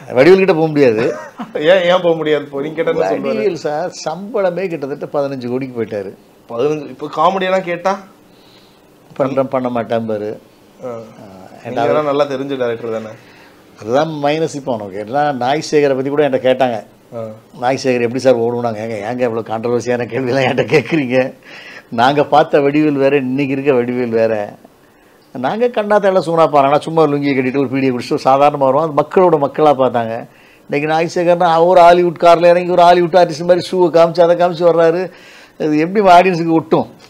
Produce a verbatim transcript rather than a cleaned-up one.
வடிவேல் கிட்ட போக முடியாது. ஏன் ஏன் போக முடியாது? இப்போ நீங்கள் கேட்டால் வடிவேல் சார் சம்பளமே கிட்டத்தட்ட பதினஞ்சு கோடிக்கு போயிட்டாரு. பதினஞ்சு இப்போ காமெடியெல்லாம் கேட்டால் பண்ணுறேன் பண்ண மாட்டேன் பாரு. என்னால் நல்லா தெரிஞ்ச டேரக்டர் தானே. அதுதான் மைனஸ். இப்போ உனக்கு எல்லாம் நாய் சேகரை பற்றி கூட என்கிட்ட கேட்டாங்க. நாய் சேகர் எப்படி சார் ஓடுனாங்க? ஏங்க ஏங்க இவ்வளோ கான்ட்ரவர்சியான கேள்வியெல்லாம் என்கிட்ட கேட்குறீங்க? நாங்கள் பார்த்த வடிவேல் வேறு, இன்றைக்கி இருக்க வடிவேல் வேறு. நாங்கள் கண்ணாத்தெல்லாம் சூனா பாருங்க, சும்மா லுங்கியை கட்டிட்டு ஒரு பீடியை குடிச்சிட்டு சாதாரணமாக வருவோம். அது மக்களோட மக்களாக பார்த்தாங்க. இன்றைக்கி நாய் சேகர்னா ஒரு ஹாலிவுட் காரில் இறங்கி ஒரு ஹாலிவுட் ஆர்டிஸ்ட் மாதிரி ஷூவை காமிச்சு அதை காமிச்சு வர்றாரு. அது எப்படி ஆடியன்ஸுக்கு ஒட்டும்?